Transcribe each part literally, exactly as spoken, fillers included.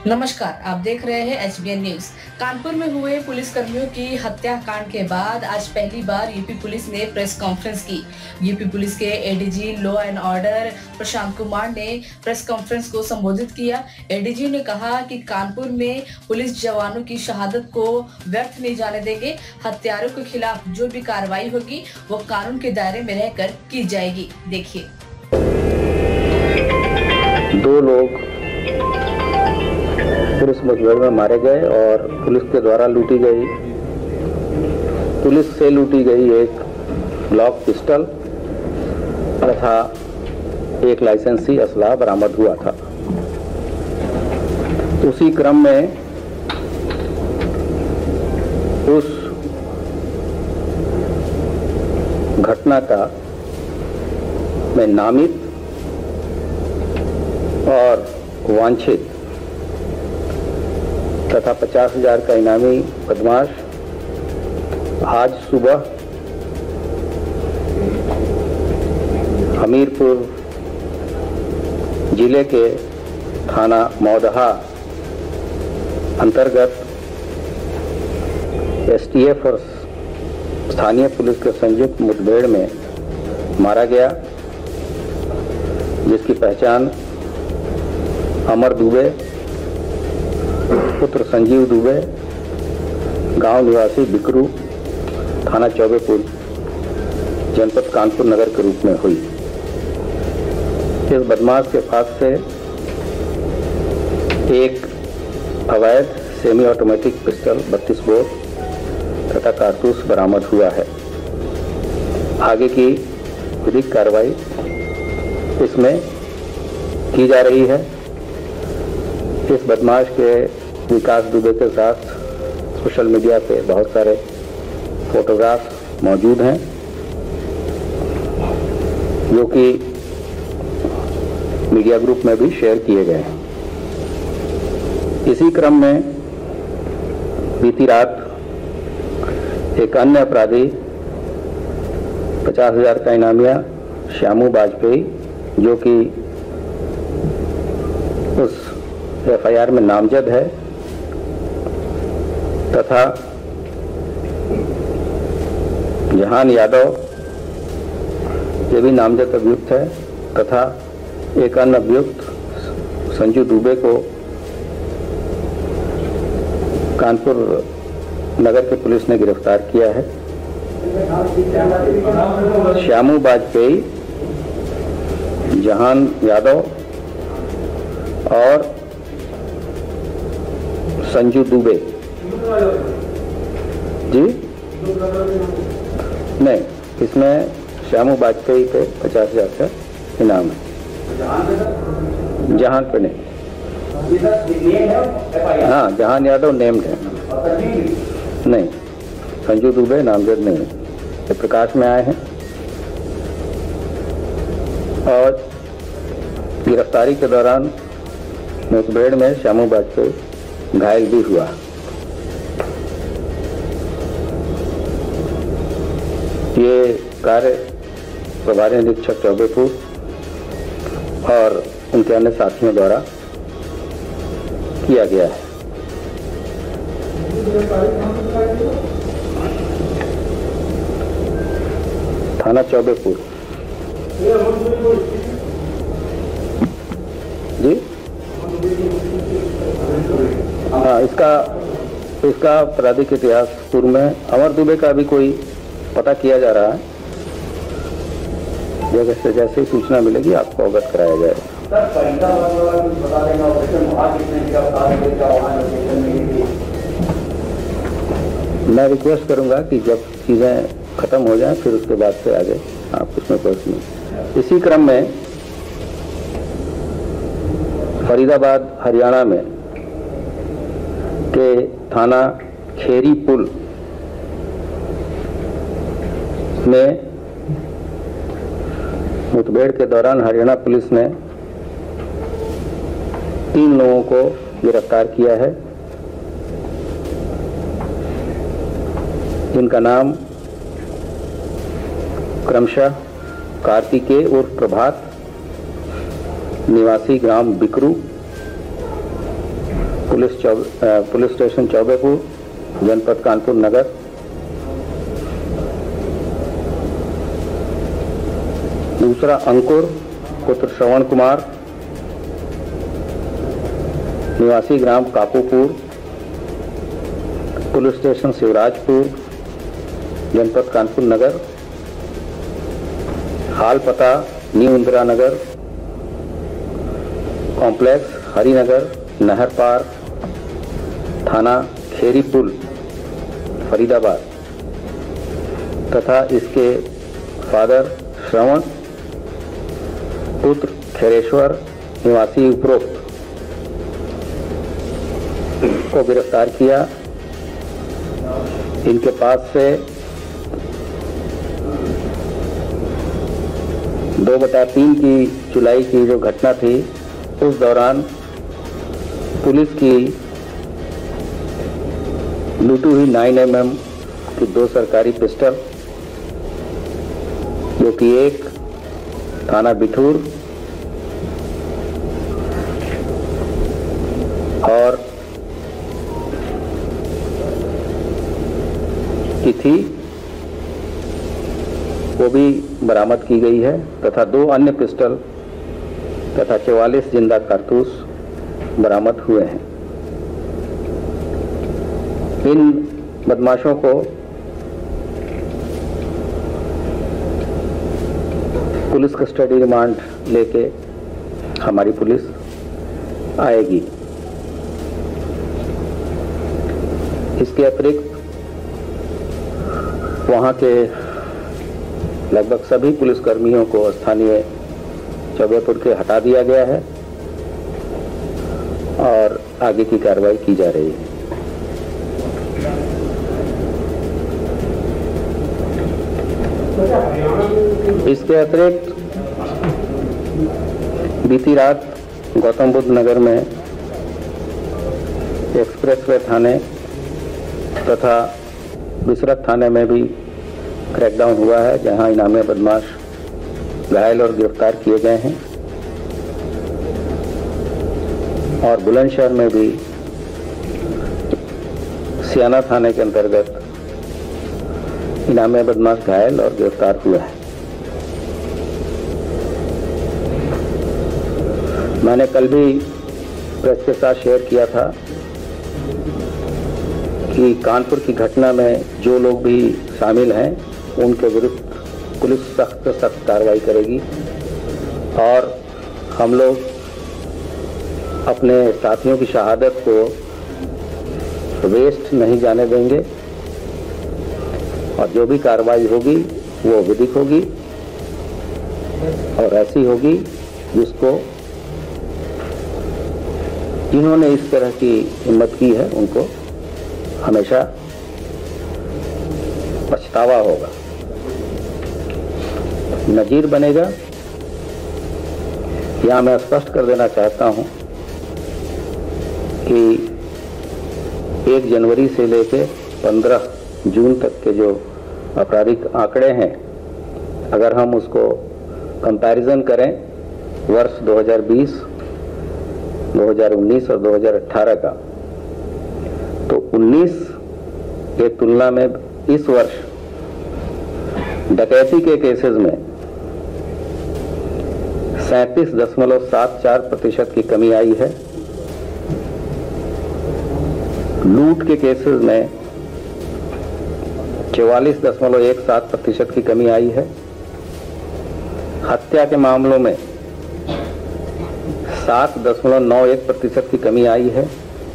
नमस्कार, आप देख रहे हैं H B N news. Kanpur में हुए पुलिसकर्मियों की हत्याकांड के बाद आज पहली बार यूपी पुलिस ने प्रेस कॉन्फ्रेंस की। यूपी पुलिस के A D G law and order Prashant Kumar ने प्रेस कॉन्फ्रेंस को संबोधित किया। ए डी जी ने कहा कि कानपुर में पुलिस जवानों की शहादत को व्यर्थ नहीं जाने देंगे। हत्यारों के खिलाफ जो भी कार्रवाई होगी वो कानून के दायरे में रहकर की जाएगी। देखिए, दो लोग पुलिस मुठभेड़ में मारे गए और पुलिस के द्वारा लूटी गई पुलिस से लूटी गई एक ब्लॉक पिस्टल तथा एक लाइसेंसी असला बरामद हुआ था। उसी क्रम में उस घटना का में नामित और वांछित तथा पचास हजार का इनामी बदमाश आज सुबह हमीरपुर जिले के थाना मौदहा अंतर्गत एस टी एफ और स्थानीय पुलिस के संयुक्त मुठभेड़ में मारा गया, जिसकी पहचान अमर दुबे पुत्र संजीव दुबे गांव निवासी बिकरू थाना चौबेपुर जनपद कानपुर नगर के रूप में हुई। इस बदमाश के पास से एक अवैध सेमी ऑटोमेटिक पिस्टल बत्तीस बोर तथा कारतूस बरामद हुआ है। आगे की विधिक कार्रवाई इसमें की जा रही है। इस बदमाश के विकास दुबे के साथ सोशल मीडिया पे बहुत सारे फोटोग्राफ मौजूद हैं, जो कि मीडिया ग्रुप में भी शेयर किए गए हैं। इसी क्रम में बीती रात एक अन्य अपराधी पचास हजार का इनामिया श्यामू वाजपेयी, जो कि उस एफ आई आर में नामजद है, तथा जहान यादव ये भी नामजद अभियुक्त है, तथा एक अन्य अभियुक्त संजू दुबे को कानपुर नगर की पुलिस ने गिरफ्तार किया है। श्यामू वाजपेयी, जहान यादव और संजू दुबे जी नहीं, इसमें श्यामू वाजपेयी पे पचास हजार का इनाम है। जहान पे नहीं, हाँ जहान यादव नेम्ड है, नहीं संजू दुबे नामजद नहीं है। ये प्रकाश में आए हैं और गिरफ्तारी के दौरान मुठभेड़ में श्यामू वाजपेयी घायल भी हुआ। ये कार्य प्रभारी निरीक्षक चौबेपुर और उनके अन्य साथियों द्वारा किया गया है। थाना चौबेपुर जी, हाँ इसका इसका आपराधिक इतिहास पूर्व में अमर दुबे का भी कोई पता किया जा रहा है। जैसे जैसे ही सूचना मिलेगी आपको अवगत कराया जाएगा। मैं रिक्वेस्ट करूंगा कि जब चीजें खत्म हो जाएं फिर उसके बाद से आगे आप उसमें पहुंचें। इसी क्रम में फरीदाबाद हरियाणा में के थाना खेरी पुल में मुठभेड़ के दौरान हरियाणा पुलिस ने तीन लोगों को गिरफ्तार किया है, जिनका नाम क्रमशः कार्तिकेय उर्फ प्रभात निवासी ग्राम Bikru police police station Chaubepur, जनपद कानपुर नगर। दूसरा अंकुर पुत्र श्रवण कुमार, निवासी ग्राम कापूपुर, पुलिस स्टेशन शिवराजपुर, जनपद कानपुर नगर। हाल पता न्यू इंदिरा नगर, कॉम्प्लेक्स हरिनगर, नहर पार, थाना खेरी पुल, फरीदाबाद। तथा इसके फादर श्रवण पुत्र खैरेश्वर, निवासी उपरोक्त को गिरफ्तार किया। इनके पास से दो बटा तीन की जुलाई की जो घटना थी, उस दौरान पुलिस की लूटी हुई नाइन एम एम की दो सरकारी पिस्टल, जो कि एक थाना बिठूर और की थी, वो भी बरामद की गई है। तथा दो अन्य पिस्टल तथा चौवालीस जिंदा कारतूस बरामद हुए हैं। इन बदमाशों को पुलिस कस्टडी रिमांड लेके हमारी पुलिस आएगी। इसके अतिरिक्त वहाँ के लगभग सभी पुलिसकर्मियों को स्थानीय चौबेपुर के हटा दिया गया है और आगे की कार्रवाई की जा रही है। इसके अतिरिक्त बीती रात गौतम बुद्ध नगर में एक्सप्रेसवे थाने तथा बिसरत थाने में भी क्रैकडाउन हुआ है, जहां इनामी बदमाश घायल और गिरफ्तार किए गए हैं। और बुलंदशहर में भी सियाना थाने के अंतर्गत इनामी बदमाश घायल और गिरफ्तार हुए हैं। मैंने कल भी प्रेस के साथ शेयर किया था कि कानपुर की घटना में जो लोग भी शामिल हैं, उनके विरुद्ध पुलिस सख्त सख्त कार्रवाई करेगी और हम लोग अपने साथियों की शहादत को वेस्ट नहीं जाने देंगे और जो भी कार्रवाई होगी वो विधिक होगी और ऐसी होगी जिसको जिन्होंने इस तरह की हिम्मत की है उनको हमेशा पछतावा होगा, नजीर बनेगा। यहाँ मैं स्पष्ट कर देना चाहता हूँ कि एक जनवरी से लेकर पंद्रह जून तक के जो आपराधिक आंकड़े हैं, अगर हम उसको कंपैरिजन करें वर्ष दो हज़ार बीस, दो हज़ार उन्नीस और दो हज़ार अठारह का, तो उन्नीस के तुलना में इस वर्ष डकैती के केसेस में सैंतीस दशमलव सात चार प्रतिशत की कमी आई है। लूट के केसेस में चौवालीस दशमलव एक सात प्रतिशत की कमी आई है। हत्या के मामलों में सात दशमलव नौ एक प्रतिशत की कमी आई है।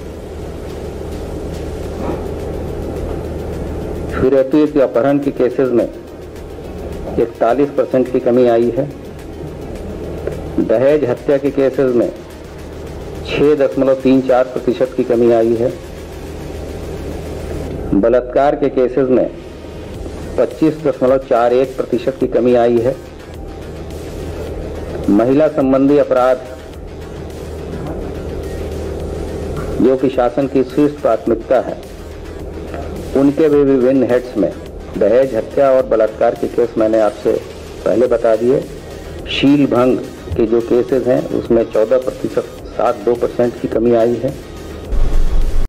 फिरौती अपहरण के केसेस में इकतालीस परसेंट की कमी आई है। दहेज हत्या के केसेस में छह दशमलव तीन चार प्रतिशत की कमी आई है। बलात्कार के केसेस में पच्चीस दशमलव चार एक प्रतिशत की कमी आई है। महिला संबंधी अपराध, जो कि शासन की शीर्ष प्राथमिकता है, उनके भी विभिन्न हेड्स में दहेज हत्या और बलात्कार के केस मैंने आपसे पहले बता दिए। शील भंग के जो केसेस हैं उसमें चौदह प्रतिशत सात दो परसेंट की कमी आई है।